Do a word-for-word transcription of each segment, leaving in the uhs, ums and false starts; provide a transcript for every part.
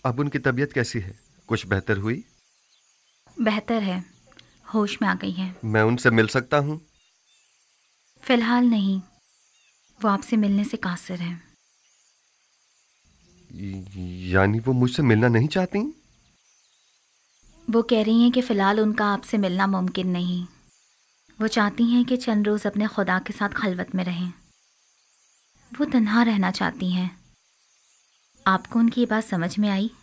اب ان کی طبیعت کیسی ہے؟ کچھ بہتر ہوئی؟ بہتر ہے، ہوش میں آ گئی ہے۔ میں ان سے مل سکتا ہوں؟ فی الحال نہیں، وہ آپ سے ملنے سے قاصر ہیں۔ یعنی وہ مجھ سے ملنا نہیں چاہتی؟ وہ کہہ رہی ہیں کہ فی الحال ان کا آپ سے ملنا ممکن نہیں، وہ چاہتی ہیں کہ چند روز اپنے خدا کے ساتھ خلوت میں رہیں، وہ تنہا رہنا چاہتی ہیں۔ آپ کو ان کی یہ بات سمجھ میں آئی؟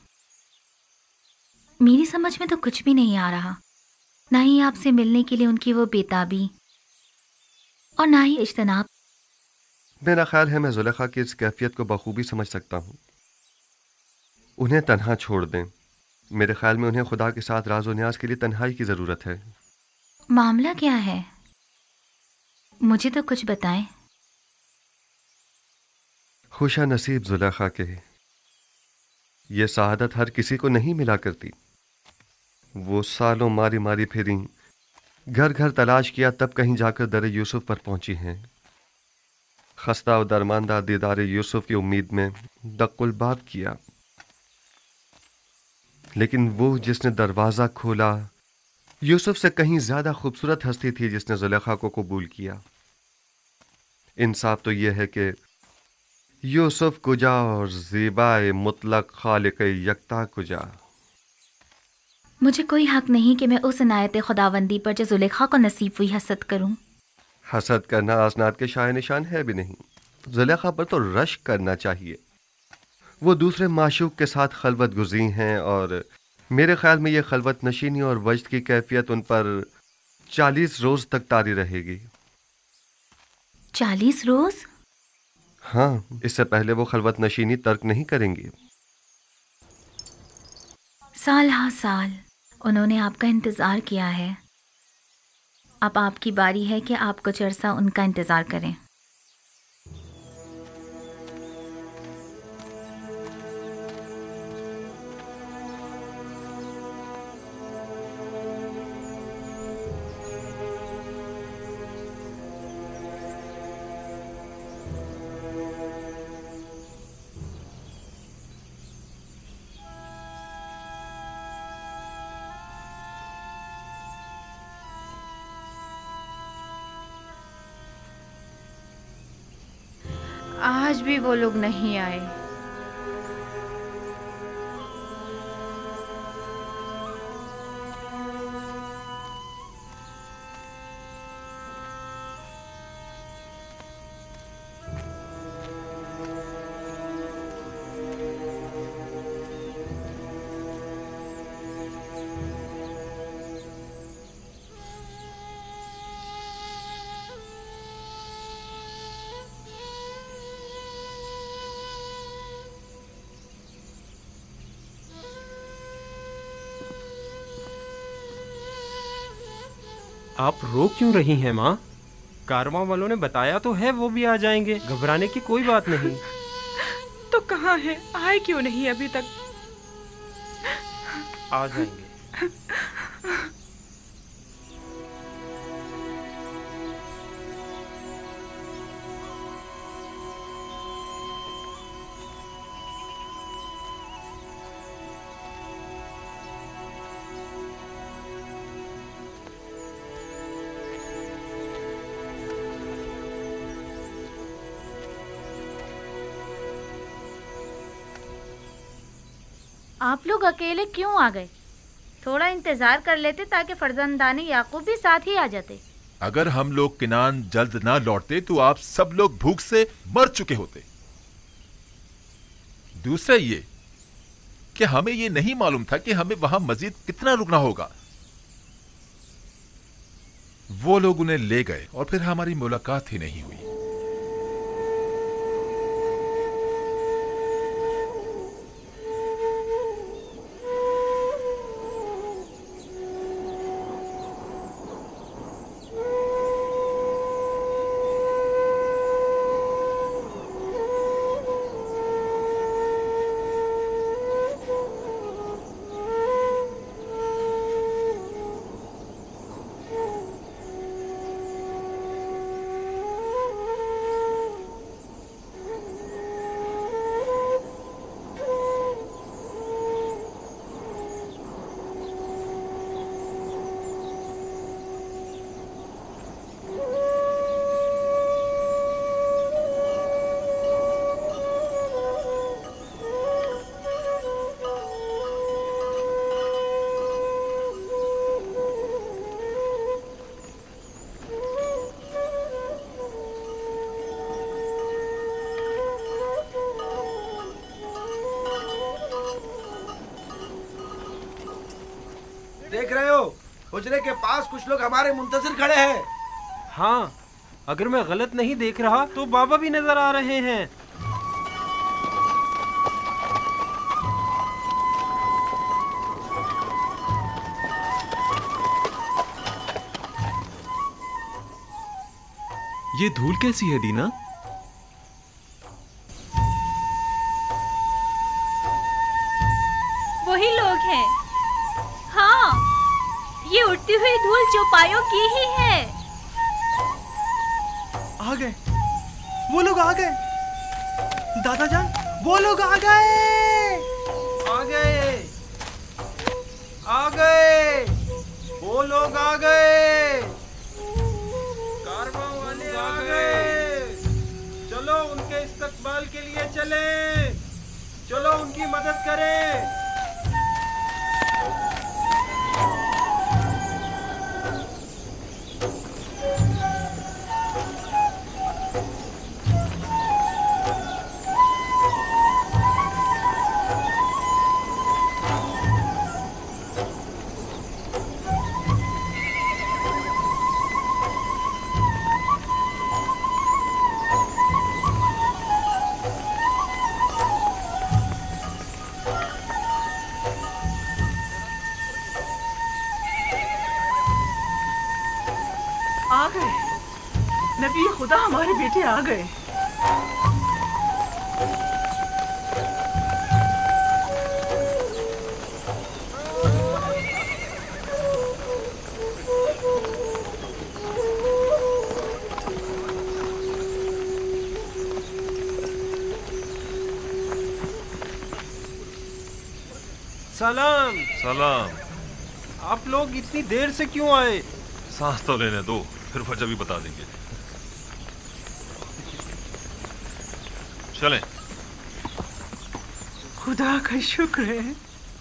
میری سمجھ میں تو کچھ بھی نہیں آ رہا، نہ ہی آپ سے ملنے کے لیے ان کی وہ بےتابی اور نہ ہی اجتناب۔ میرا خیال ہے میں زلیخا کی اس کیفیت کو بخوبی سمجھ سکتا ہوں۔ انہیں تنہا چھوڑ دیں، میرے خیال میں انہیں خدا کے ساتھ راز و نیاز کے لیے تنہائی کی ضرورت ہے۔ معاملہ کیا ہے؟ مجھے تو کچھ بتائیں۔ خوش نصیب زلیخا کے، یہ سعادت ہر کسی کو نہیں ملا کرتی۔ وہ سالوں ماری ماری پھریں، گھر گھر تلاش کیا، تب کہیں جا کر در یوسف پر پہنچی ہیں۔ خستہ و درماندہ دیدار یوسف کی امید میں دق الباب کیا، لیکن وہ جس نے دروازہ کھولا یوسف سے کہیں زیادہ خوبصورت ہستی تھی جس نے زلیخا کو قبول کیا۔ انصاف تو یہ ہے کہ یوسف کجا اور زیبائے مطلق خالق یکتا کجا۔ مجھے کوئی حق نہیں کہ میں اس عنایت خداوندی پر جو زلیخا کو نصیب ہوئی حسد کروں۔ حسد کرنا اسناد کے شائع نشان ہے بھی نہیں۔ زلیخا پر تو رشک کرنا چاہیے۔ وہ دوسرے معشوق کے ساتھ خلوت گزین ہیں، اور میرے خیال میں یہ خلوت نشینی اور وجد کی کیفیت ان پر چالیس روز تک طاری رہے گی۔ چالیس روز؟ ہاں، اس سے پہلے وہ خلوت نشینی ترک نہیں کریں گی۔ سال ہا سال انہوں نے آپ کا انتظار کیا ہے، اب آپ کی باری ہے کہ آپ کچھ عرصہ ان کا انتظار کریں۔ آج بھی وہ لوگ نہیں آئے۔ آپ رو کیوں رہی ہیں ماں؟ کارواں والوں نے بتایا تو ہے وہ بھی آ جائیں گے، گھبرانے کی کوئی بات نہیں۔ تو کہاں ہے؟ آئے کیوں نہیں ابھی تک؟ آ جائیں گے۔ آپ لوگ اکیلے کیوں آ گئے؟ تھوڑا انتظار کر لیتے تاکہ فرزندان یعقوب بھی ساتھ ہی آ جاتے۔ اگر ہم لوگ کنعان جلد نہ لوٹتے تو آپ سب لوگ بھوک سے مر چکے ہوتے۔ دوسرا یہ کہ ہمیں یہ نہیں معلوم تھا کہ ہمیں وہاں مزید کتنا رکنا ہوگا۔ وہ لوگ انہیں لے گئے اور پھر ہماری ملاقات ہی نہیں ہوئی۔ देख रहे हो हुजरे के पास कुछ लोग हमारे मुंतजिर खड़े हैं। हाँ, अगर मैं गलत नहीं देख रहा तो बाबा भी नजर आ रहे हैं। ये धूल कैसी है दीना? वही लोग हैं। हाँ, ये उड़ती हुई धूल चौपायों की ही है। आ गए, वो लोग आ गए। दादा जान, वो लोग आ गए। आ गए, आ गए, वो लोग आ गए, कारवां वाले आ गए। चलो उनके इस्तकबाल के लिए चलें, चलो उनकी मदद करें। आ गए, नबी खुदा हमारे बेटे आ गए। सलाम। सलाम। आप लोग इतनी देर से क्यों आए? सांस तो लेने दो, फिर वजह भी बता देंगे। चलें। खुदा का शुक्र है।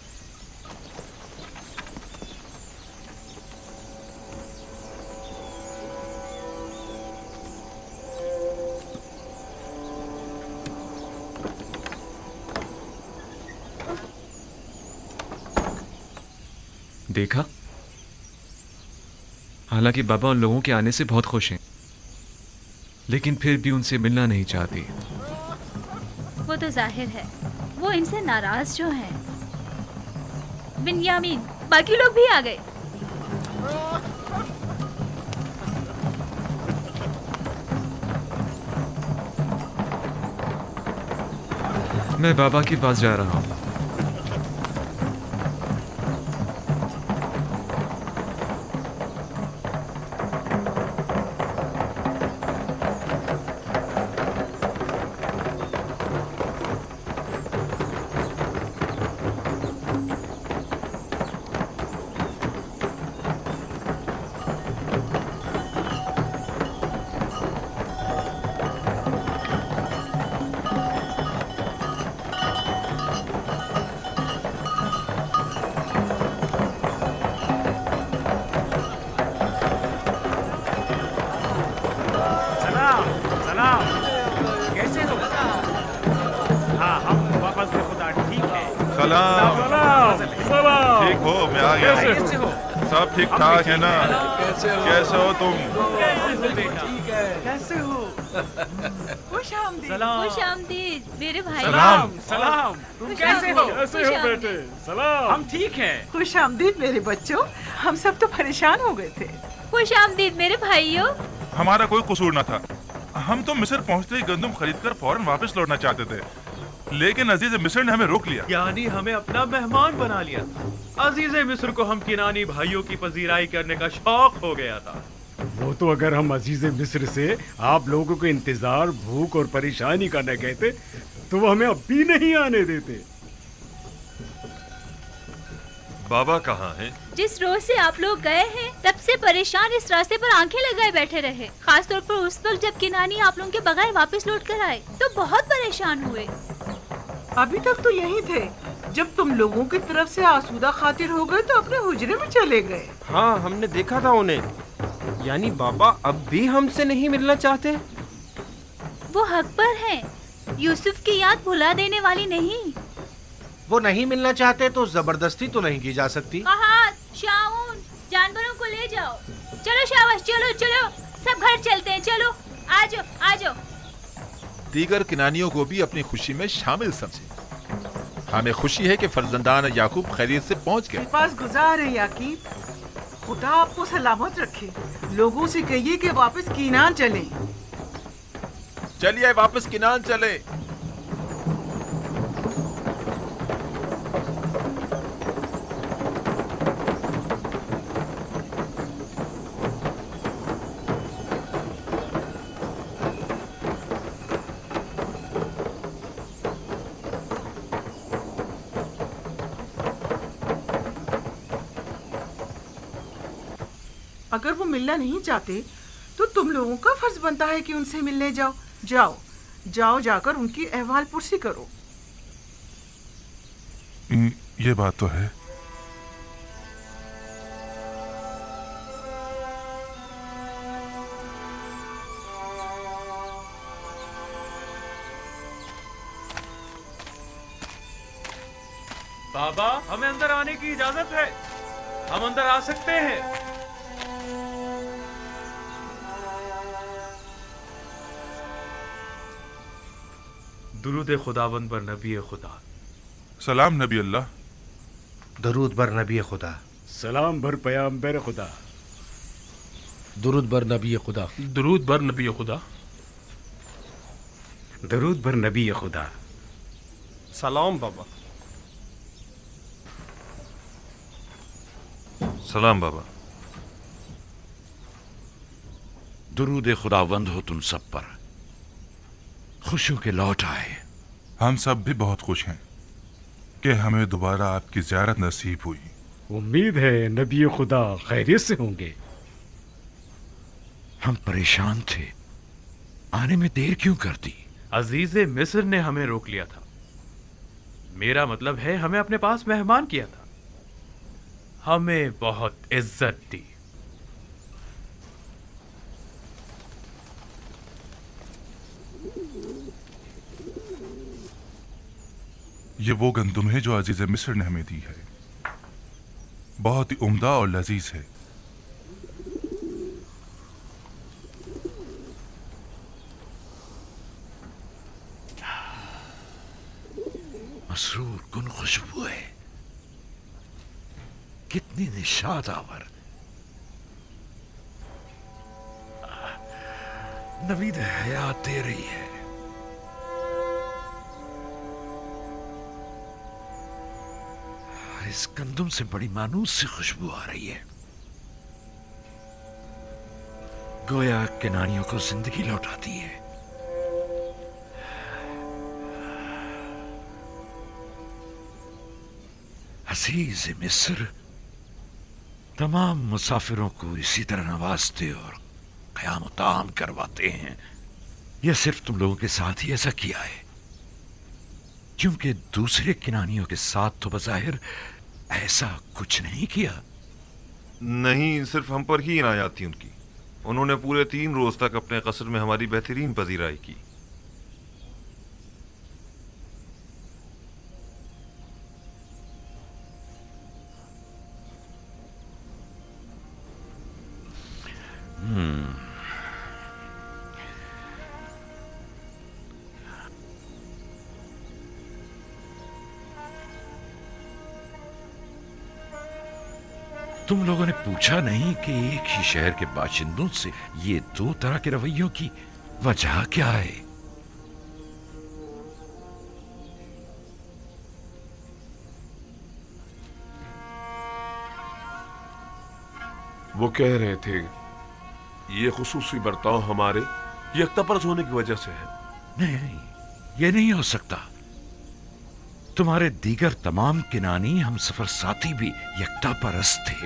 देखा, हालांकि बाबा उन लोगों के आने से बहुत खुश हैं, लेकिन फिर भी उनसे मिलना नहीं चाहती। वो तो जाहिर है, वो इनसे नाराज जो हैं। बिन्यामीन, बाकी लोग भी आ गए। मैं बाबा के पास जा रहा हूँ। ठीक हो? मैं आ गया। सब ठीक ठाक है ना? कैसे हो तुम? कैसे हो? खुश आमदीद। खुश आमदीद मेरे भाई। सलाम। सलाम। तुम कैसे हो? कैसे हो बेटे? सलाम। हम ठीक हैं। खुश आमदीद मेरे बच्चों, हम सब तो परेशान हो गए थे। खुश आमदीद मेरे भाइयों। हमारा कोई कसूर न था। हम तो मिस्र पहुंचते ही गंदम खरीदकर फौरन वापस लौटना चाहते थे, लेकिन अजीज मिस्र ने हमें रोक लिया। यानी हमें अपना मेहमान बना लिया। अजीज मिस्र को हम किनानी भाइयों की पजीराई करने का शौक हो गया था। वो तो अगर हम अजीज मिस्र से आप लोगों को इंतजार, भूख और परेशानी का न कहते तो वो हमें अब भी नहीं आने देते। बाबा कहाँ हैं? जिस रोज से आप लोग गए हैं तब से परेशान इस रास्ते पर आंखें लगाए बैठे रहे। खास तौर पर उस वक्त जब किनानी आप लोगों के बगैर वापस लौट कर आए तो बहुत परेशान हुए। अभी तक तो यही थे, जब तुम लोगों की तरफ से आसूदा खातिर हो गए तो अपने हुजरे में चले गए। हाँ, हमने देखा था उन्हें। यानी बाबा अब भी हमसे नहीं मिलना चाहते? वो हक पर हैं। यूसुफ की याद भुला देने वाली नहीं। वो नहीं मिलना चाहते तो जबरदस्ती तो नहीं की जा सकती। कहा शाह जाओ। चलो शाबाश, चलो चलो सब घर चलते हैं, चलो आ जाओ आ जाओ। दीगर किनानियों को भी अपनी खुशी में शामिल समझे। हमें खुशी है कि फर्जंदान याकूब खैरियत से पहुंच गए। पास गुजार है याकीब, खुदा आपको सलामत रखे। लोगों से कहिए कि वापस कीनान चलें। चलिए वापस कीनान चले। अगर वो मिलना नहीं चाहते तो तुम लोगों का फर्ज बनता है कि उनसे मिलने जाओ। जाओ जाओ जाकर उनकी अहवाल पुरसी करो। ये बात तो है। बाबा, हमें अंदर आने की इजाजत है, हम अंदर आ सकते हैं। दुरूद खुदावंद बर नबी खुदा। सलाम नबी अल्लाह। दरूद बर नबी खुदा। सलाम बर पैगंबर खुदा। दुरूद बर नबी खुदा। दुरूद बर नबी खुदा। दरूद बर नबी खुदा। सलाम बाबा। सलाम बाबा। दुरूद खुदावंद हो तुम सब पर, खुशियों के लौट आए। हम सब भी बहुत खुश हैं कि हमें दोबारा आपकी ज़ियारत नसीब हुई। उम्मीद है नबी खुदा खैरियत से होंगे। हम परेशान थे, आने में देर क्यों कर दी? अजीज़े मिस्र ने हमें रोक लिया था। मेरा मतलब है हमें अपने पास मेहमान किया था, हमें बहुत इज्जत दी। ये वो गंदुम है जो अजीज़ मिस्र ने हमें दी है, बहुत ही उम्दा और लजीज है। मसरूर कुन खुशबू है, कितनी निशाद आवर। नवीद हयात दे रही है। इस गंदुम से बड़ी मानूस सी खुशबू आ रही है, गोया किनारियों को जिंदगी लौटाती है। अजीज मिस्र तमाम मुसाफिरों को इसी तरह नवाजते और क़याम ताम करवाते हैं। यह सिर्फ तुम लोगों के साथ ही ऐसा किया है, क्योंकि दूसरे किनानियों के साथ तो बज़ाहिर ऐसा कुछ नहीं किया। नहीं, सिर्फ हम पर ही इनायत थी उनकी। उन्होंने पूरे तीन रोज तक अपने कसर में हमारी बेहतरीन पजीराई की। हम्म तुम लोगों ने पूछा नहीं कि एक ही शहर के बाशिंदों से ये दो तरह के रवैयों की वजह क्या है? वो कह रहे थे ये खुसूसी बर्ताव हमारे यकतापरस्त होने की वजह से है। नहीं, ये नहीं हो सकता। तुम्हारे दीगर तमाम किनानी हम सफर साथी भी यकतापरस्त थे।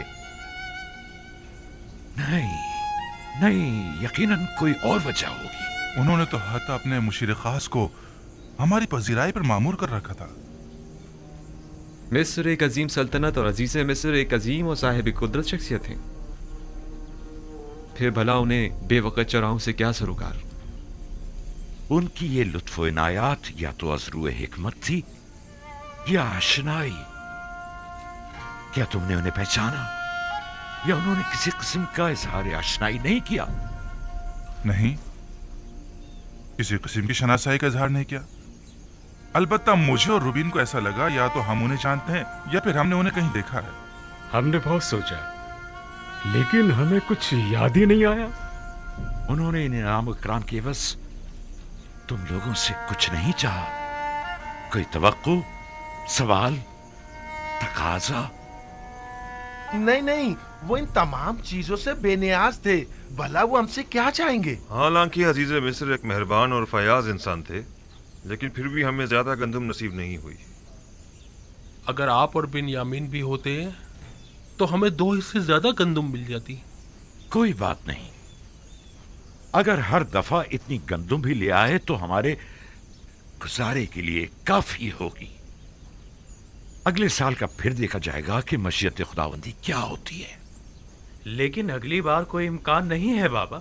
नहीं नहीं, यकीनन कोई और वजह होगी। उन्होंने तो हत्ता अपने मुशीर खास को हमारी पजीराई पर मामूर कर रखा था। मिस्र एक अजीम सल्तनत और अजीज़ मिस्र एक अजीम और साहिब कुदरत शख्सियत हैं। फिर भला उन्हें बेवकत चौराहों से क्या सरोकार? उनकी ये लुत्फ़ इनायात या तो अज़रूए हिकमत थी या आशनाई। क्या तुमने उन्हें पहचाना? या उन्होंने किसी किस्म का इजहार आशनाई नहीं किया? नहीं, किसी किस्म की शनासाई का इजहार नहीं किया। अलबत्ता मुझे और रुबीन को ऐसा लगा या तो हम उन्हें जानते हैं या फिर हमने उन्हें कहीं देखा है। हमने बहुत सोचा, लेकिन हमें कुछ याद ही नहीं आया। उन्होंने इन इनाम इकराम के एवज तुम लोगों से कुछ नहीं चाहा? कोई तवक्को, सवाल, तकाजा? नहीं नहीं, वो इन तमाम चीजों से बेनियाज थे। भला वो हमसे क्या चाहेंगे? हालांकि अजीज मिस्र एक मेहरबान और फयाज इंसान थे, लेकिन फिर भी हमें ज्यादा गंदम नसीब नहीं हुई। अगर आप और बिन्यामीन भी होते तो हमें दो हिस्से ज्यादा गंदम मिल जाती। कोई बात नहीं, अगर हर दफा इतनी गंदम भी ले आए तो हमारे गुजारे के लिए काफी होगी। अगले साल का फिर देखा जाएगा कि मशीयत खुदावंदी क्या होती है। लेकिन अगली बार कोई इम्कान नहीं है बाबा,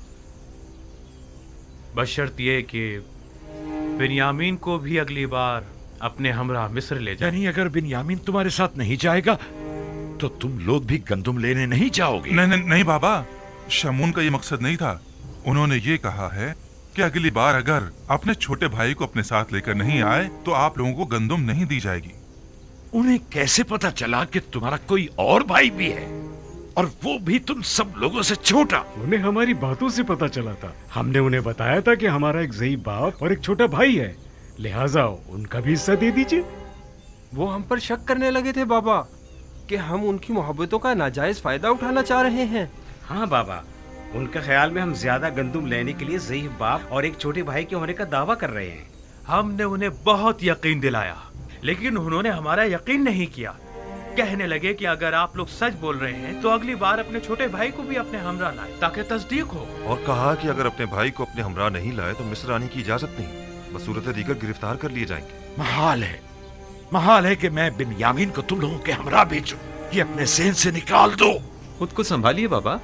बशर्त ये कि बिन्यामीन को भी अगली बार अपने हमरा मिस्र ले जाए। यानी अगर बिन्यामीन तुम्हारे साथ नहीं जाएगा तो तुम लोग भी गंदम लेने नहीं जाओगे? नहीं नहीं, नहीं बाबा, शमून का ये मकसद नहीं था। उन्होंने ये कहा है कि अगली बार अगर अपने छोटे भाई को अपने साथ लेकर नहीं आए तो आप लोगों को गंदम नहीं दी जाएगी। उन्हें कैसे पता चला कि तुम्हारा कोई और भाई भी है, और वो भी तुम सब लोगों से छोटा? उन्हें हमारी बातों से पता चला था। हमने उन्हें बताया था कि हमारा एक ज़ईफ़ बाप और एक छोटा भाई है, लिहाजा उनका भी हिस्सा दे दीजिए। वो हम पर शक करने लगे थे बाबा कि हम उनकी मोहब्बतों का नाजायज फायदा उठाना चाह रहे हैं। हाँ बाबा, उनके ख्याल में हम ज्यादा गंदम लेने के लिए ज़ईफ़ बाप और एक छोटे भाई के होने का दावा कर रहे हैं। हमने उन्हें बहुत यकीन दिलाया, लेकिन उन्होंने हमारा यकीन नहीं किया। कहने लगे कि अगर आप लोग सच बोल रहे हैं तो अगली बार अपने छोटे भाई को भी अपने हमरा लाए ताकि तस्दीक हो। और कहा कि अगर अपने भाई को अपने हमरा नहीं लाए तो मिस्र आने की इजाजत नहीं, बसूरत दीगर गिरफ्तार कर लिए जाएंगे। महाल है, महाल है कि मैं बिन्यामीन को तुम लोगों के हमरा भेजूं। ये अपने ज़हन से निकाल दो। खुद को संभालिए बाबा।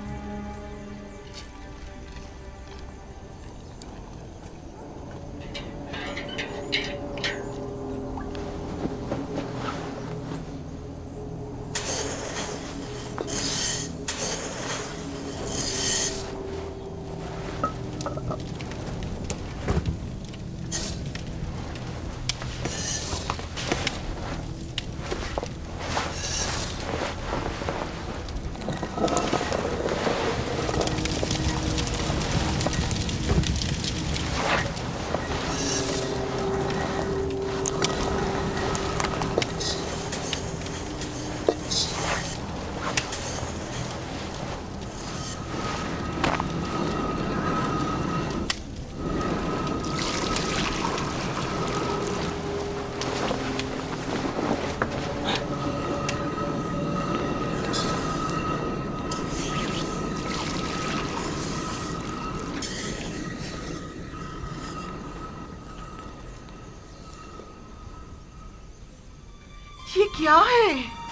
ये क्या है?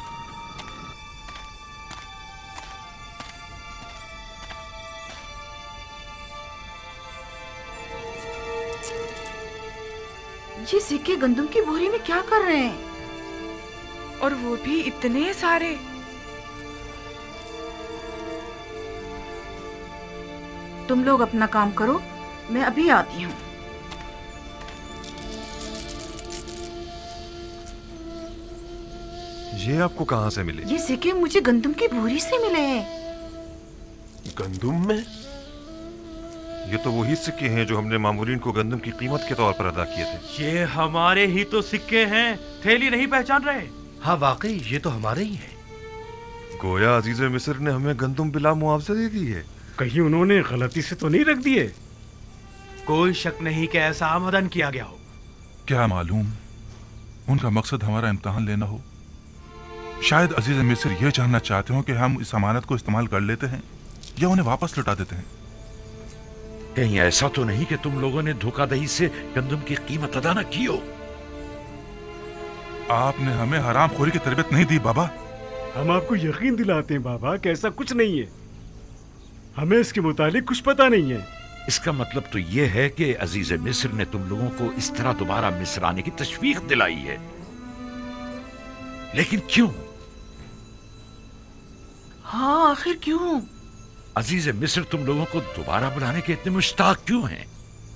ये सिक्के गंदम की बोरी में क्या कर रहे हैं? और वो भी इतने सारे। तुम लोग अपना काम करो, मैं अभी आती हूँ। ये आपको कहाँ से मिले? ये सिक्के मुझे गंदम की बोरी से मिले हैं। गंदम में? ये तो वही सिक्के हैं जो हमने मामूलीन को गंदम की कीमत के तौर पर अदा किए थे। ये हमारे ही तो सिक्के हैं, थैली नहीं पहचान रहे? हाँ वाकई ये तो हमारे ही हैं। गोया अजीज मिस्र ने हमें गंदम बिला मुआवजा दे दी है। कहीं उन्होंने गलती से तो नहीं रख दिए? कोई शक नहीं कि ऐसा आमदन किया गया हो। क्या मालूम उनका मकसद हमारा इम्तिहान लेना हो। शायद अजीज मिस्र ये जानना चाहते हो कि हम इस अमानत को इस्तेमाल कर लेते हैं या उन्हें वापस लौटा देते हैं। कहीं ऐसा तो नहीं कि तुम लोगों ने धोखाधड़ी से गंदम की कीमत अदा न की हो? आपने हमें हरामखोरी की तरबियत नहीं दी बाबा। हम आपको यकीन दिलाते हैं बाबा कि ऐसा कुछ नहीं है। हमें इसके मुतालिक कुछ पता नहीं है। इसका मतलब तो यह है कि अजीज मिस्र ने तुम लोगों को इस तरह दोबारा मिस्र आने की तशवीक दिलाई है, लेकिन क्यों? हाँ, आखिर क्यों? अजीज मिस्र तुम लोगों को दोबारा बुलाने के इतने मुश्ताक क्यों हैं?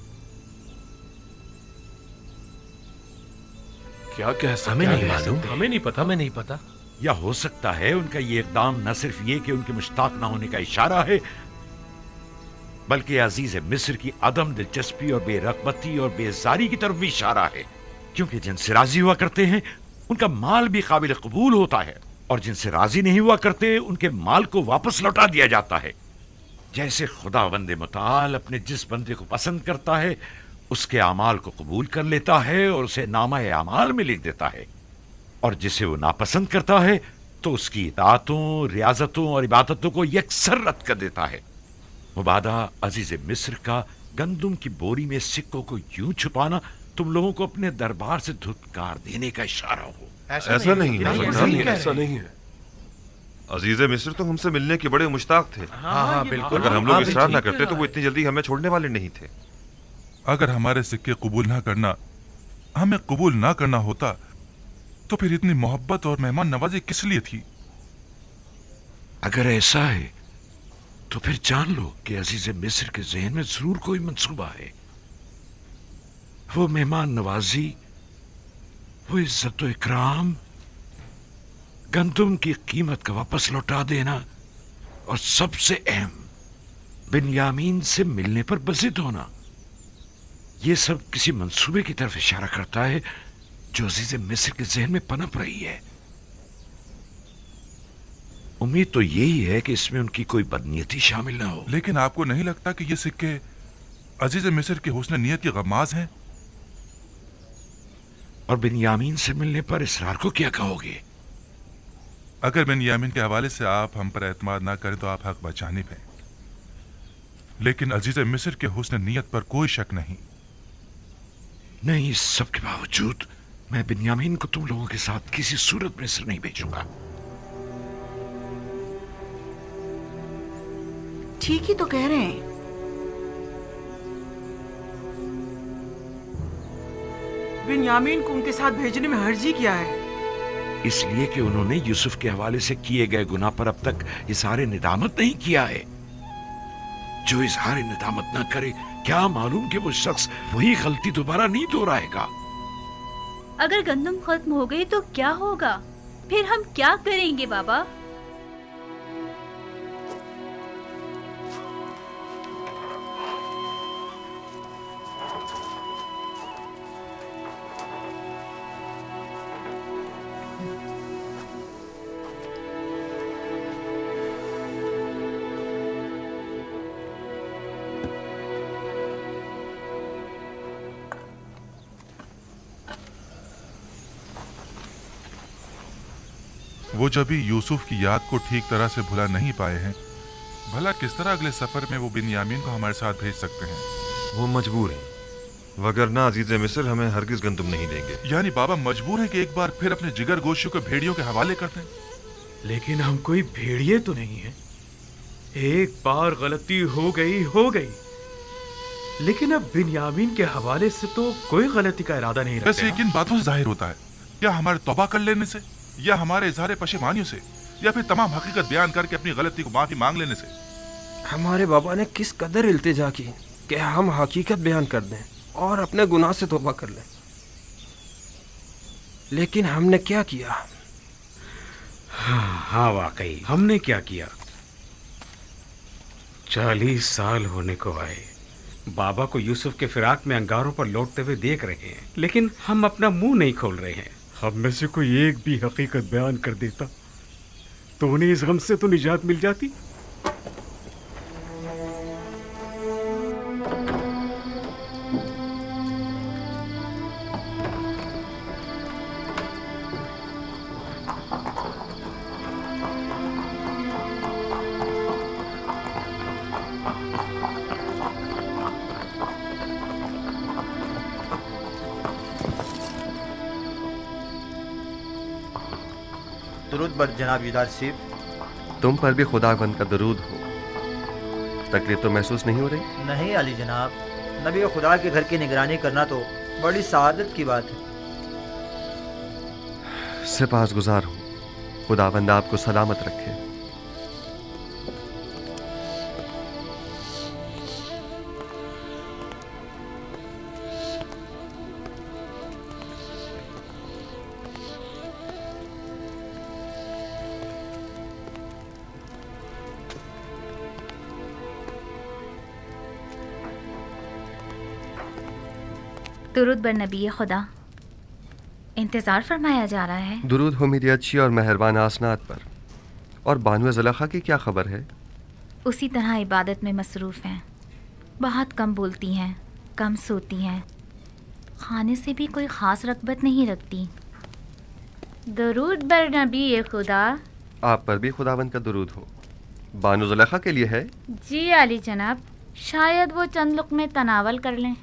क्या कह सकते हमें हैं? नहीं मालूम, हमें नहीं पता, हमें नहीं पता। या हो सकता है उनका ये इकदाम न सिर्फ ये कि उनके मुश्ताक ना होने का इशारा है, बल्कि अजीज मिस्र की अदम दिलचस्पी और बेरगबती और बेजारी की तरफ भी इशारा है, क्योंकि जिनसे राजी हुआ करते हैं उनका माल भी काबिल कबूल होता है, और जिनसे राजी नहीं हुआ करते उनके माल को वापस लौटा दिया जाता है। जैसे खुदा बंदे मुताल अपने जिस बंदे को पसंद करता है उसके अमाल को कबूल कर लेता है और उसे नामा अमाल में लिख देता है, और जिसे वो नापसंद करता है तो उसकी इताअतों, रियाजतों और इबादतों को यकसर रद्द कर देता है। मुबादा अजीज मिस्र का गंदुम की बोरी में सिक्कों को यूं छुपाना तुम लोगों को अपने दरबार से धुतकार देने का इशारा हो। ऐसा, ऐसा नहीं है, ऐसा नहीं है, ऐसा नहीं है। अजीज़े मिस्र तो हमसे मिलने के बड़े मुश्ताक थे। हाँ हाँ बिल्कुल। अगर हम लोग इसरार ना करते तो वो इतनी जल्दी हमें छोड़ने वाले नहीं थे। अगर हमारे सिक्के कबूल ना करना हमें कबूल ना करना होता तो फिर इतनी मोहब्बत और मेहमान नवाजी किस लिए थी? अगर ऐसा है तो फिर जान लो कि अजीज मिस्र के ज़हन में जरूर कोई मंसूबा है। वो मेहमान नवाजी, वो इज्जत व इकराम, गंदुम की कीमत का वापस लौटा देना, और सबसे अहम बिन्यामीन से मिलने पर बज़िद होना, ये सब किसी मंसूबे की तरफ इशारा करता है जो अजीज मिस्र के ज़हन में पनप रही है। उम्मीद तो यही है कि इसमें उनकी कोई बदनीयती शामिल ना हो। लेकिन आपको नहीं लगता कि ये सिक्के अजीज मिस्र के हुस्न नियत के गमाज हैं? और बिन्यामीन से मिलने पर इसरार को क्या कहोगे? अगर बिन्यामीन के हवाले से आप हम पर एतमाद ना करें तो आप हक बचानिब हैं, लेकिन अजीज मिस्र के हुस्न नियत पर कोई शक नहीं। नहीं, इस सब के बावजूद मैं बिन्यामीन को तुम लोगों के साथ किसी सूरत में मिस्र नहीं भेजूंगा। ठीक ही तो कह रहे हैं। बिन्यामीन को उनके साथ भेजने में हर्जी क्या है? इसलिए कि उन्होंने यूसुफ के हवाले से किए गए गुनाह पर अब तक इज़हार निदामत नहीं किया है। जो इज़हार निदामत ना करे, क्या मालूम कि वो शख्स वही गलती दोबारा नहीं दोहराएगा। अगर गंदम खत्म हो गई तो क्या होगा? फिर हम क्या करेंगे बाबा? वो जब भी यूसुफ की याद को ठीक तरह से भुला नहीं पाए हैं, भला किस तरह अगले सफर में वो बिन्यामीन को हमारे साथ भेज सकते हैं? वो मजबूर हैं, वगरना अजीज़े मिस्र हमें हरगिज गंदुम नहीं देंगे। यानी बाबा मजबूर है कि एक बार फिर अपने जिगर गोशों को भेड़ियों के हवाले कर दें? लेकिन हम कोई भेड़िए तो नहीं हैं। एक बार गलती हो गई हो गई, लेकिन अब बिन्यामीन के हवाले से तो कोई गलती का इरादा नहीं रखते। वैसे किन बातों से जाहिर होता है? क्या हमारे तौबा कर लेने से, या हमारे इजहार पशेमानियों से, या फिर तमाम हकीकत बयान करके अपनी गलती को माफी मांग लेने से? हमारे बाबा ने किस कदर इल्तिजा की कि हम हकीकत बयान कर दें और अपने गुनाह से तौबा कर लें, लेकिन हमने क्या किया? हाँ, हाँ वाकई हमने क्या किया। चालीस साल होने को आए, बाबा को यूसुफ के फिराक में अंगारों पर लौटते हुए देख रहे हैं, लेकिन हम अपना मुंह नहीं खोल रहे हैं। हम में से कोई एक भी हकीकत बयान कर देता तो उन्हें इस गम से तो निजात मिल जाती। दुरूद बर जनाब यूसुफ। तुम पर भी खुदावंद का दरूद हो। तकलीफ तो महसूस नहीं हो रही? नहीं अली जनाब, नबी खुदा के घर की निगरानी करना तो बड़ी सआदत की बात है। सिपासगुजार हूँ, खुदावंद आपको सलामत रखे। दुरूद बर नबी खुदा। इंतज़ार फरमाया जा रहा है। दुरूद हो मेरी अच्छी और मेहरबान आसनात पर। और बानू ज़ुलैखा की क्या खबर है? उसी तरह इबादत में मसरूफ़ हैं। बहुत कम बोलती हैं, कम सोती हैं, खाने से भी कोई ख़ास रग़बत नहीं रखती। दुरूद बर नबी खुदा। आप पर भी खुदावंद का दुरूद हो। बानू ज़ुलैखा के लिए है? जी आली जनाब, शायद वो चंद लुक़मे तनावल कर लें।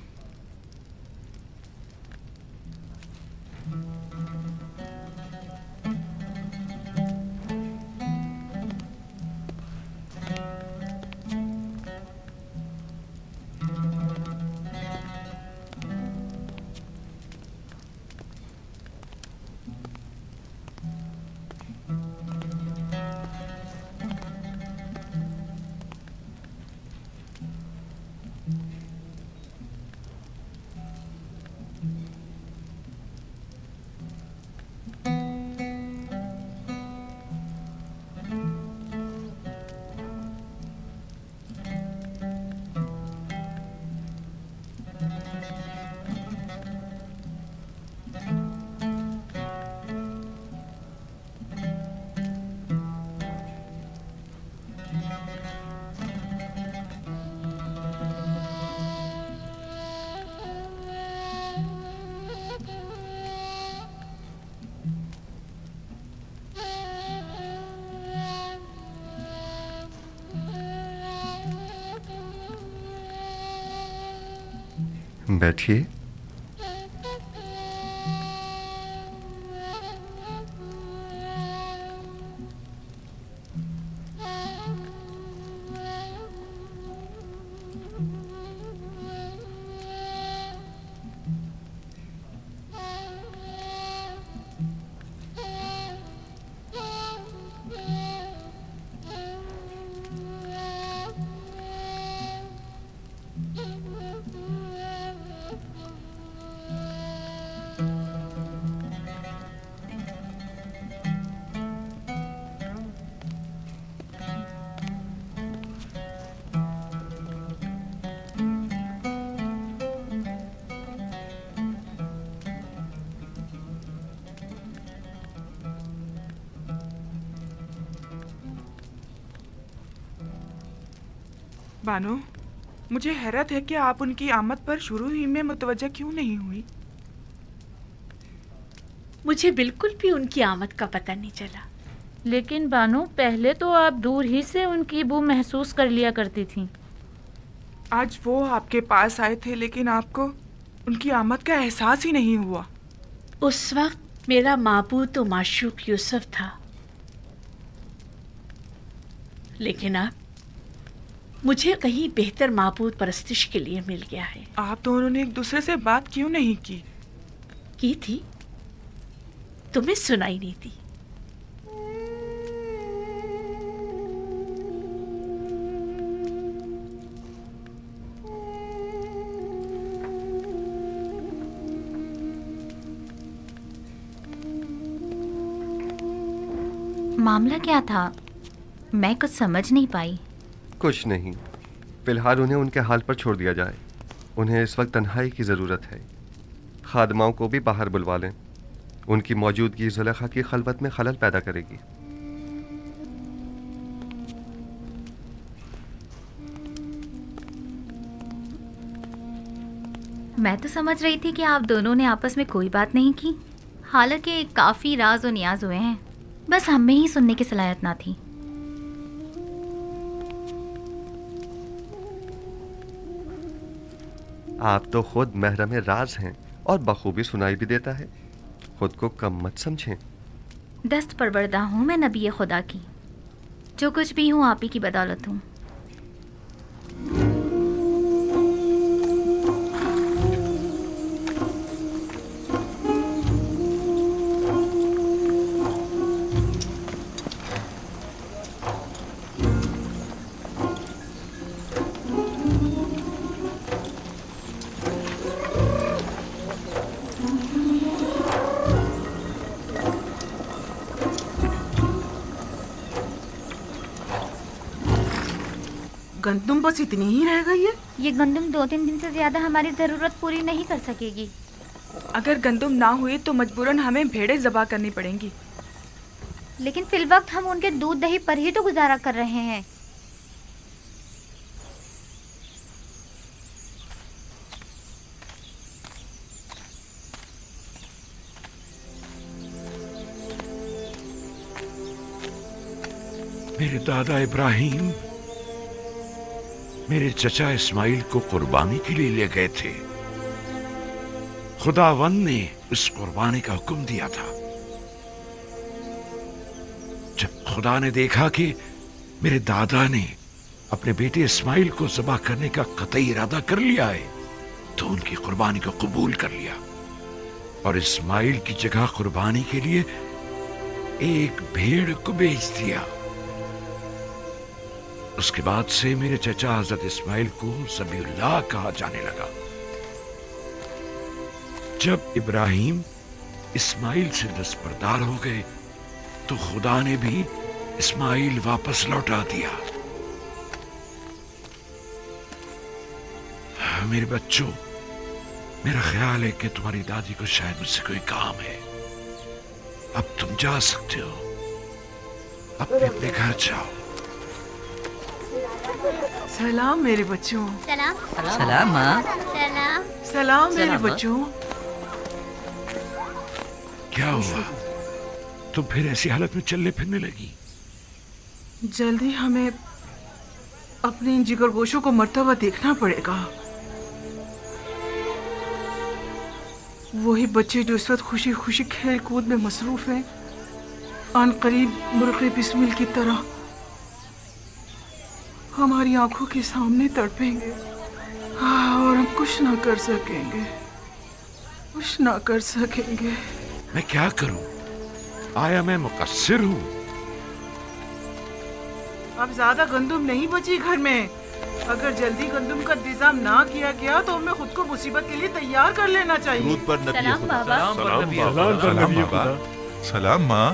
बैठिए। बानो, मुझे हैरत है कि आप उनकी आमद पर शुरू ही में मुतवज्जा क्यों नहीं हुई। मुझे बिल्कुल भी उनकी आमद का पता नहीं चला। लेकिन बानो, पहले तो आप दूर ही से उनकी बू महसूस कर लिया करती थीं। आज वो आपके पास आए थे, लेकिन आपको उनकी आमद का एहसास ही नहीं हुआ। उस वक्त मेरा माबूद तो माशूक यूसुफ था, लेकिन अब मुझे कहीं बेहतर माबूद परस्तिश के लिए मिल गया है। आप दोनों ने एक दूसरे से बात क्यों नहीं की? की थी, तुम्हें सुनाई नहीं थी। मामला क्या था? मैं कुछ समझ नहीं पाई। कुछ नहीं, फिलहाल उन्हें उनके हाल पर छोड़ दिया जाए। उन्हें इस वक्त तन्हाई की ज़रूरत है। खादमाओं को भी बाहर बुलवा लें। उनकी मौजूदगी ज़ुलैखा की खलवत में खलल पैदा करेगी। मैं तो समझ रही थी कि आप दोनों ने आपस में कोई बात नहीं की, हालांकि काफ़ी राज और नियाज हुए हैं, बस हम में ही सुनने की सलाहियत ना थी। आप तो खुद महरम राज हैं और बखूबी सुनाई भी देता है। खुद को कम मत समझें। दस्त परवरदा हूँ मैं नबी खुदा की। जो कुछ भी हूँ आप ही की बदौलत हूँ। गंदुम बस इतनी ही रह गई है? ये गंदुम दो तीन दिन से ज्यादा हमारी जरूरत पूरी नहीं कर सकेगी। अगर गंदुम ना हुई तो मजबूरन हमें भेड़ें ज़बा करनी पड़ेंगी। लेकिन फिल वक्त हम उनके दूध दही पर ही तो गुजारा कर रहे हैं। मेरे दादा इब्राहिम मेरे चचा इस्माइल को कुर्बानी के लिए ले गए थे। खुदावंद ने इस कुर्बानी का हुक्म दिया था। जब खुदा ने देखा कि मेरे दादा ने अपने बेटे इस्माइल को ज़बह करने का कतई इरादा कर लिया है, तो उनकी कुर्बानी को कबूल कर लिया और इस्माइल की जगह कुर्बानी के लिए एक भेड़ को बेच दिया। उसके बाद से मेरे चचा हजरत इस्माइल को ज़बीहुल्लाह कहा जाने लगा। जब इब्राहिम इस्माइल से दस्तबरदार हो गए तो खुदा ने भी इस्माइल वापस लौटा दिया। मेरे बच्चों, मेरा ख्याल है कि तुम्हारी दादी को शायद मुझसे कोई काम है। अब तुम जा सकते हो, अपने अपने घर जाओ। सलाम मेरे बच्चों। सलाम। सलाम माँ। सलाम। सलाम मेरे सलाम, माँ। बच्चों। क्या हुआ? तुम फिर ऐसी हालत में चलने फिरने लगी? जल्दी हमें अपने इन जिगरगोशों को मरता हुआ देखना पड़ेगा। वही बच्चे जो इस वक्त खुशी खुशी खेल कूद में मसरूफ हैं, आन करीब मुर्गे बिस्मिल की तरह हमारी आंखों के सामने तड़पेंगे। हाँ, और हम कुछ ना कर सकेंगे, कुछ ना कर सकेंगे। मैं क्या करूं? आया मैं मुकस्सिर हूं? अब ज्यादा गंदुम नहीं बची घर में। अगर जल्दी गंदुम का इंतजाम ना किया गया तो हमें खुद को मुसीबत के लिए तैयार कर लेना चाहिए। दूध पर नबी सलाम खुदा। बाबा। सलाम सलाम बाबा। सलाम बाबा। सलाम माँ।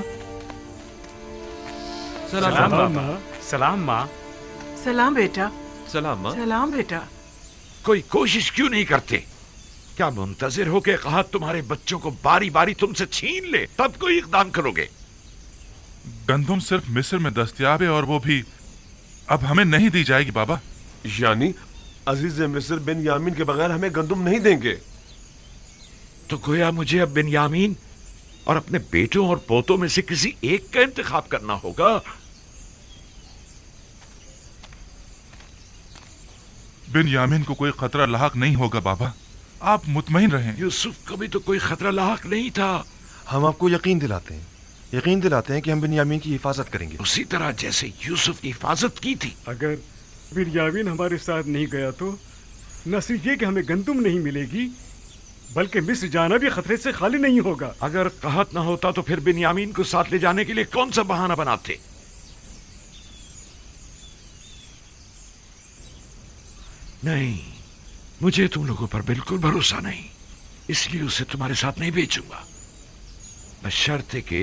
सलाम माँ। सलाम माँ। सलाम बेटा। सलाम माँ। सलाम बेटा। कोई कोशिश क्यों नहीं करते? क्या मुंतजिर हो के कहा तुम्हारे बच्चों को बारी बारी तुमसे छीन ले तब कोई इकदाम करोगे? गंदुम सिर्फ मिस्र में दस्तयाब है और वो भी अब हमें नहीं दी जाएगी बाबा। यानी अजीज मिस्र बिन्यामीन के बगैर हमें गंदुम नहीं देंगे? तो गोया मुझे अब बिन्यामीन और अपने बेटों और पोतों में से किसी एक का इंतखाब करना होगा। बिन्यामीन को कोई खतरा लाहक नहीं होगा बाबा, आप मुतमईन रहें। यूसुफ को भी तो कोई खतरा लाहक नहीं था। हम आपको यकीन दिलाते हैं यकीन दिलाते हैं कि हम बिन्यामीन की हिफाजत करेंगे, उसी तरह जैसे यूसुफ की हिफाजत की थी। अगर बिन्यामीन हमारे साथ नहीं गया तो न सिर्फ ये कि हमें गंदुम नहीं मिलेगी, बल्कि मिस्र जाना भी खतरे से खाली नहीं होगा। अगर कहत न होता तो फिर बिन्यामीन को साथ ले जाने के लिए कौन सा बहाना बनाते? नहीं, मुझे तुम लोगों पर बिल्कुल भरोसा नहीं, इसलिए उसे तुम्हारे साथ नहीं भेजूंगा, बशर्ते के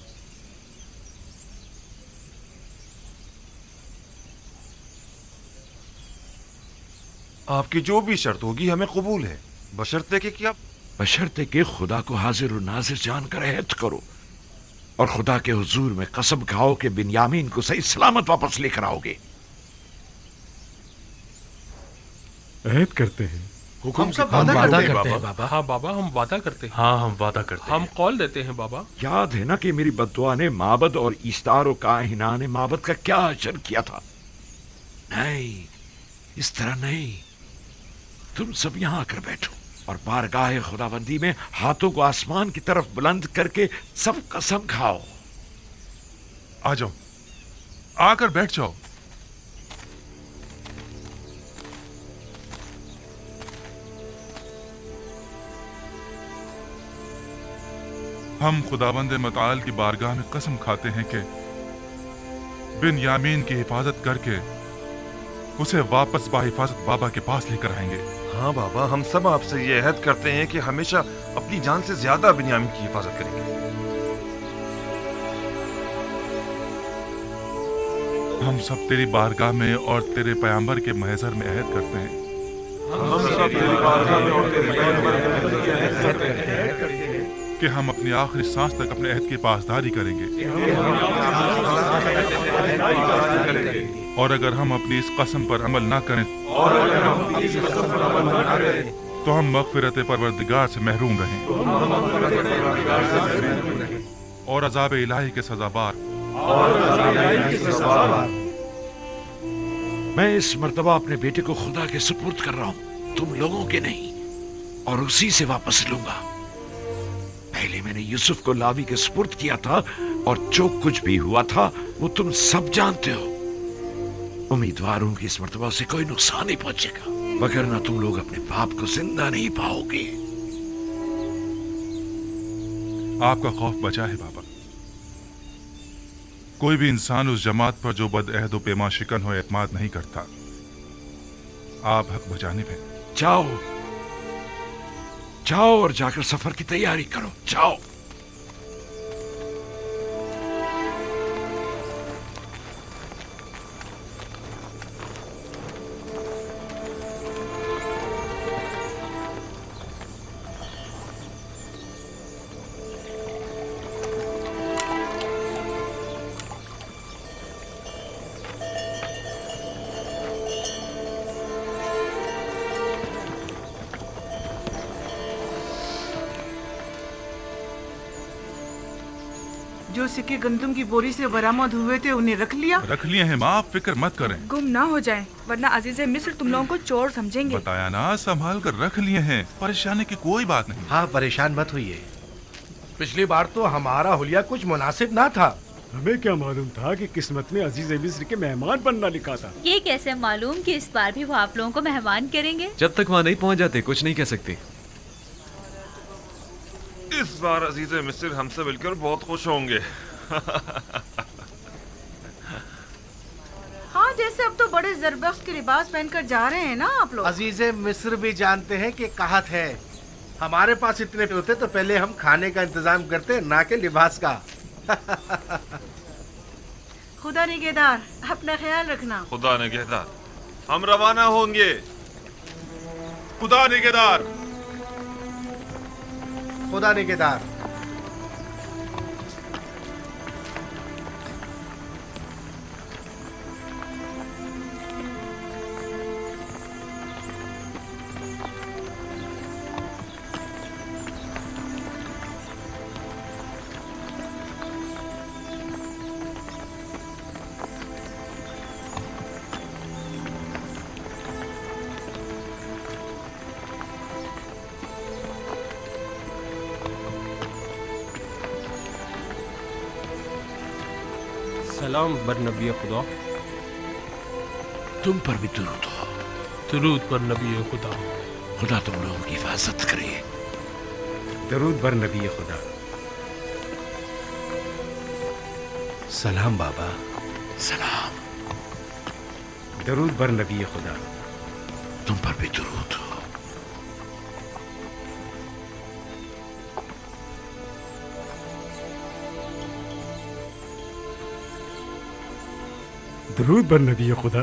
आपकी जो भी शर्त होगी हमें कबूल है, बशर्ते के क्या? बशर्ते के खुदा को हाजिर और नाजिर जानकर अहद करो और खुदा के हुजूर में कसम खाओ कि बिन्यामीन को सही सलामत वापस लेकर आओगे। अहद करते हैं। हुक्म से हम वादा वादा करते हैं करते हैं बाबा। बाबा। हाँ बाबा, हम वादा करते हैं। हाँ, हम वादा करते हम हैं। कॉल देते हैं बाबा। याद है ना कि मेरी बद्दुआ ने माबद और ईस्तार और काहिना ने माबद का क्या असर किया था? नहीं, इस तरह नहीं। तुम सब यहां आकर बैठो और बारगाह खुदाबंदी में हाथों को आसमान की तरफ बुलंद करके सब कसम खाओ। आ जाओ, आकर बैठ जाओ। हम खुदाबंद मताल की बारगाह में कसम खाते हैं कि बिन्यामीन की हिफाजत करके उसे वापस बाहिफाजत बाबा के पास लेकर आएंगे। हाँ बाबा, हम सब आपसे ये अहद करते हैं कि हमेशा अपनी जान से ज्यादा बिन्यामीन की हिफाजत करेंगे। हम सब तेरी बारगाह में और तेरे पैगंबर के महज़र में अहद करते हैं हम सब तेरी बारगाह में और तेरे पैगंबर के महज़र में अहद करते हैं कि हम अपनी आखिरी सांस तक अपने अहद की पासदारी करेंगे, और अगर हम अपनी इस कसम पर अमल ना करें और अगर हम अपनी इस कसम पर अमल ना करें तो हम मग़फ़िरत परवरदिगार से महरूम रहें और अज़ाब इलाही के सज़ाबार। मैं इस मर्तबा अपने बेटे को खुदा के सुपुर्द कर रहा हूँ, तुम लोगों के नहीं, और उसी से वापस लूंगा। पहले मैंने यूसुफ को लावी के सुपुर्द किया था, और जो कुछ भी हुआ था वो तुम सब जानते हो। उम्मीदवार हूं कि इस मर्तबा से कोई नुकसान नहीं पहुंचेगा, वगरना तुम लोग अपने बाप को जिंदा नहीं पाओगे। आपका खौफ बचा है बाबा। कोई भी इंसान उस जमात पर जो बदअहद व पेमा शिकन हो एतमाद नहीं करता। आप हक बजानिब हैं। जाओ जाओ और जाकर सफर की तैयारी करो, जाओ। जो सिक्के गंदम की बोरी से बरामद हुए थे उन्हें रख लिया? रख लिए हैं माँ, आप फिक्र मत करें। गुम ना हो जाए, वरना अजीज मिस्र तुम लोगों को चोर समझेंगे। बताया ना, संभाल कर रख लिए हैं, परेशानी की कोई बात नहीं। हाँ, परेशान मत होइए। पिछली बार तो हमारा हुलिया कुछ मुनासिब ना था। हमें क्या मालूम था कि किस्मत में अजीज मिस्र के मेहमान बनना लिखा था। ये कैसे मालूम कि इस बार भी वो आप लोगों को मेहमान करेंगे? जब तक वहाँ नहीं पहुँच जाते कुछ नहीं कह सकते। इस बार अजीज मिस्र हमसे मिलकर बहुत खुश होंगे। हाँ, जैसे अब तो बड़े जरबख्श के लिबास पहनकर जा रहे हैं ना आप लोग। अजीजे मिस्र भी जानते हैं कि कहत है, हमारे पास इतने होते तो पहले हम खाने का इंतजाम करते, ना के लिबास का। खुदा निगहदार, अपना ख्याल रखना। खुदा निगहदार, हम रवाना होंगे। खुदा निगहदार, खुदा निगहदार। सलाम बर नबी खुदा। तुम पर भी दुरूद हो। दुरूद पर नबी खुदा। खुदा तुम लोगों की हिफाजत करे। दुरूद बर नबी खुदा। सलाम बाबा। सलाम। दुरूद बर नबी खुदा। तुम पर भी दुरूद हो। दुरूद बर नबी खुदा।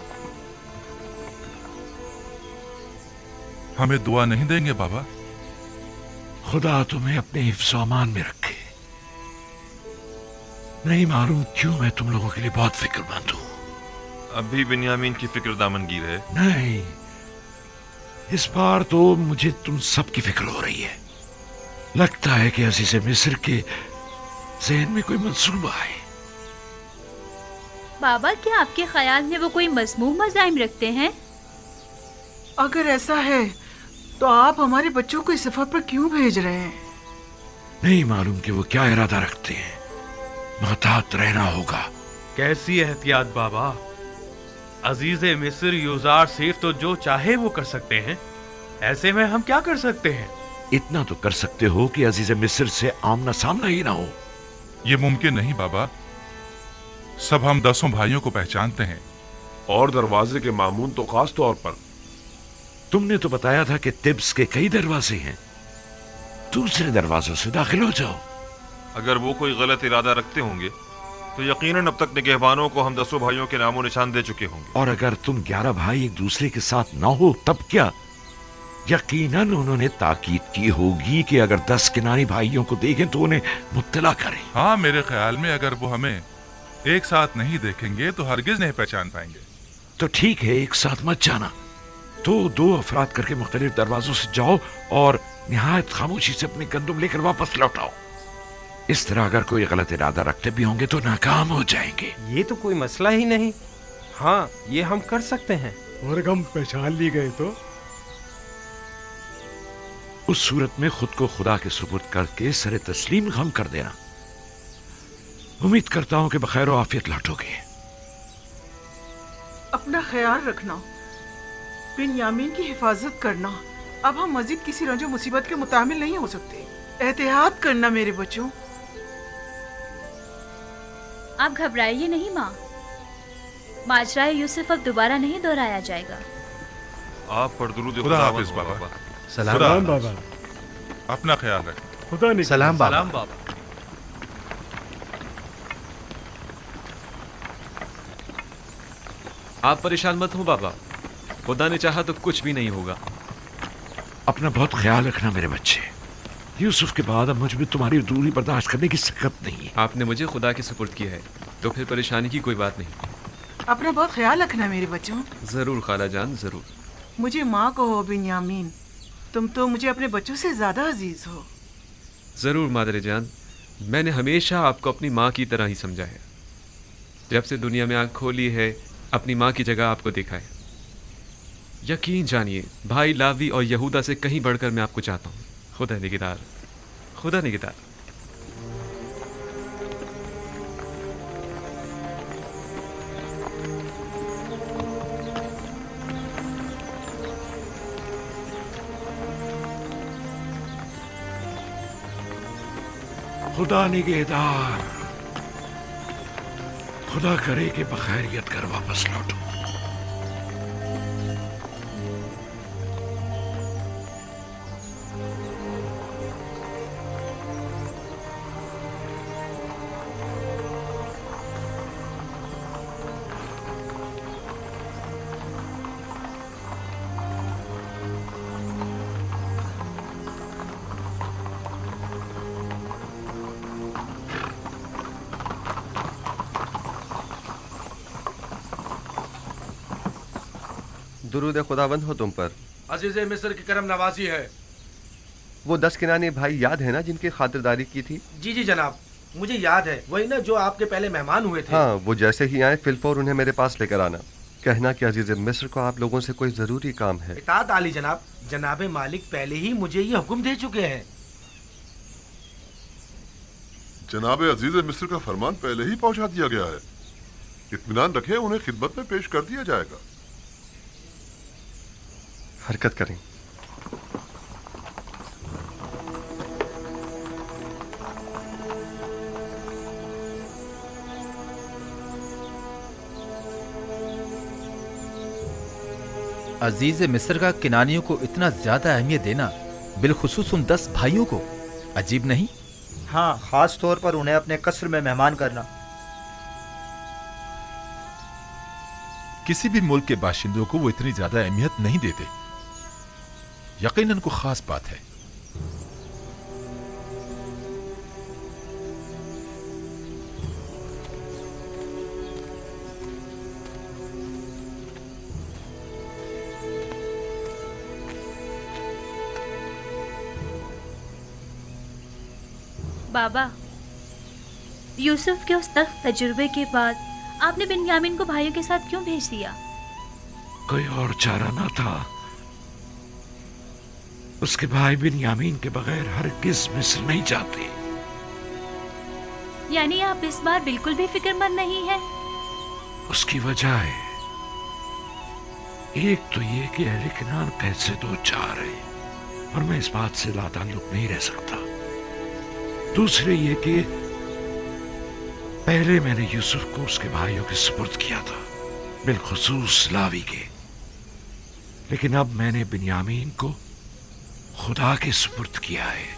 हमें दुआ नहीं देंगे बाबा? खुदा तुम्हें अपने हिफ्ज़ अमान में रखे। नहीं मालूम क्यों मैं तुम लोगों के लिए बहुत फिक्रमंद हूँ। अभी बिन्यामीन की फिक्र दामनगीर है? नहीं, इस बार तो मुझे तुम सब की फिक्र हो रही है। लगता है कि अजीज मिस्र के ज़हन में कोई मंसूबा है। बाबा, क्या आपके ख्याल में वो कोई मज़मूम अज़ाइम रखते हैं? अगर ऐसा है तो आप हमारे बच्चों को इस सफर पर क्यों भेज रहे हैं? नहीं मालूम कि वो क्या इरादा रखते हैं। महतात रहना होगा। कैसी एहतियात बाबा। अजीज मिस्र यूजार सिर्फ तो जो चाहे वो कर सकते हैं। ऐसे में हम क्या कर सकते हैं? इतना तो कर सकते हो कि अजीज मिस्र से आमना सामना ही ना हो। ये मुमकिन नहीं बाबा। सब हम दसों भाइयों को पहचानते हैं, और दरवाजे के मामून तो खास तौर पर। तुमने तो बताया था कि तिब्स के कई दरवाजे हैं, दूसरे दरवाजों से दाखिल हो जाओ। अगर वो कोई गलत इरादा रखते होंगे تو یقیناً اب تک نگہبانوں کو ہم دسوں بھائیوں کے نام و نشان دے چکے ہوں گے۔ اور اگر تم گیارہ بھائی ایک دوسرے کے ساتھ نہ ہو تب کیا؟ یقیناً انہوں نے تاکید کی ہوگی کہ اگر دس کنانی بھائیوں کو دیکھیں تو انہیں مطلع کریں۔ ہاں، میرے خیال میں اگر وہ ہمیں ایک ساتھ نہیں دیکھیں گے تو ہرگز نہیں پہچان پائیں گے۔ تو ٹھیک ہے، ایک ساتھ مت جانا، تو دو افراد کر کے مختلف دروازوں سے جاؤ اور نہایت خاموشی سے اپنے گندم لے کر واپس لوٹاؤ۔ اس طرح اگر کوئی غلط ارادہ رکھتے بھی ہوں گے تو ناکام ہو جائیں گے۔ یہ تو کوئی مسئلہ ہی نہیں، ہاں یہ ہم کر سکتے ہیں۔ اور اگر ہم پہچان لی گئے تو اس صورت میں خود کو خدا کے سپرد کر کے سر تسلیم خم کر دینا۔ امید کرتا ہوں کہ بخیر و عافیت لوٹو گے۔ اپنا خیال رکھنا، بنیامین کی حفاظت کرنا۔ اب ہم مزید کسی رنج و مصیبت کے متحمل نہیں ہو سکتے۔ احتیاط کرنا میرے بچوں۔ آپ گھبرائیے نہیں ماں، ماجرائے یوسف اب دوبارہ نہیں دہرایا جائے گا۔ آپ پر درود خدا حافظ بابا۔ سلام بابا، اپنا خیال رکھ۔ خدا نے سلام بابا۔ سلام بابا۔ آپ پریشان مت ہو بابا، خدا نے چاہا تو کچھ بھی نہیں ہوگا۔ اپنا بہت خیال رکھنا میرے بچے۔ یوسف کے بعد اب مجھ میں تمہاری دوری برداشت کرنے کی سکت نہیں ہے۔ آپ نے مجھے خدا کے سپرد کیا ہے تو پھر پریشانی کی کوئی بات نہیں۔ اپنا بہت خیال رکھنا میرے بچوں۔ ضرور خالہ جان، ضرور۔ مجھے ماں کہو بنیامین، تم تو مجھے اپنے بچوں سے زیادہ عزیز ہو۔ ضرور مادر جان، میں نے ہمیشہ آپ کو اپنی ماں کی طرح ہی سمجھا ہے۔ جب سے دنیا میں آنکھ کھولی ہے اپنی ماں کی جگہ آپ کو دیکھا ہے۔ یقین جانیے بھائی لاوی اور یہودا سے کہیں بڑھ کر میں آپ کو چاہتا ہوں۔ خدا نگہدار، خدا نگہدار۔ خدا نگہدار، خدا کرے کہ بخیریت کر واپس لوٹو۔ درود خداوند ہو تم پر۔ عزیز مصر کی کرم نوازی ہے۔ وہ دس کنانی بھائی یاد ہے نا جن کی خاطرداری کی تھی؟ جی جی جناب، مجھے یاد ہے، وہی نا جو آپ کے پہلے مہمان ہوئے تھے۔ ہاں، وہ جیسے ہی آئے فی الفور انہیں میرے پاس لے کر آنا، کہنا کہ عزیز مصر کو آپ لوگوں سے کوئی ضروری کام ہے۔ اطاعت عالی جناب، جناب مالک پہلے ہی مجھے یہ حکم دے چکے ہیں۔ جناب عزیز مصر کا فرمان پہلے ہی پہنچا دیا گیا ہے، اطمینان رکھیں، انہیں خدمت میں پیش کر دیا جائے گا۔ حرکت کریں۔ عزیز مصر کا کنانیوں کو اتنا زیادہ اہمیت دینا، بالخصوص ان دس بھائیوں کو، عجیب نہیں؟ ہاں، خاص طور پر انہیں اپنے قصر میں مہمان کرنا۔ کسی بھی ملک کے باشندوں کو وہ اتنی زیادہ اہمیت نہیں دیتے، یقیناً کوئی خاص بات ہے۔ بابا، یوسف کے اس تلخ تجربے کے بعد آپ نے بنیامین کو بھائیوں کے ساتھ کیوں بھیج دیا؟ کوئی اور چارہ نہ تھا۔ اس کے بھائی بنیامین کے بغیر ہرگز مصر نہیں جاتے۔ یعنی آپ اس بار بالکل بھی فکر مند نہیں ہیں؟ اس کی وجہ ہے، ایک تو یہ کہ اہل کنعان قید سے دو چار ہے اور میں اس بات سے لا تعلق نہیں رہ سکتا۔ دوسرے یہ کہ پہلے میں نے یوسف کو اس کے بھائیوں کے سپرد کیا تھا، بالخصوص لاوی کے، لیکن اب میں نے بنیامین کو خدا کے سپرد کیا ہے۔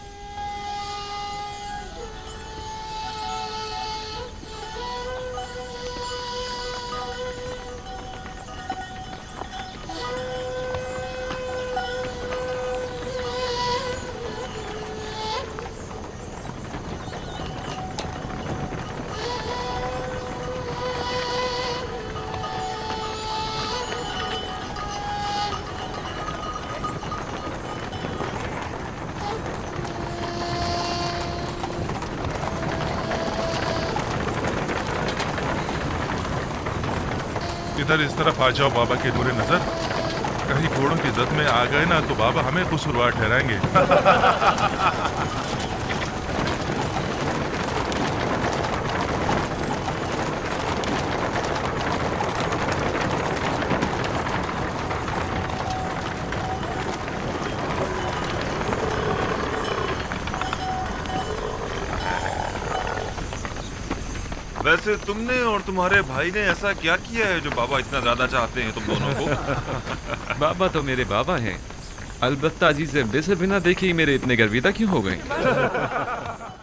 इधर इस तरफ आ जाओ बाबा के नूरे नजर। कहीं घोड़ों की जद में आ गए ना तो बाबा हमें कसूरवार ठहराएंगे। वैसे तुमने और तुम्हारे भाई ने ऐसा क्या किया है जो बाबा इतना ज्यादा चाहते हैं तुम दोनों को? बाबा तो मेरे बाबा हैं, अलबत्ता अजीज मिस्र बिना देखे ही मेरे इतने गर्विदा क्यों हो गए?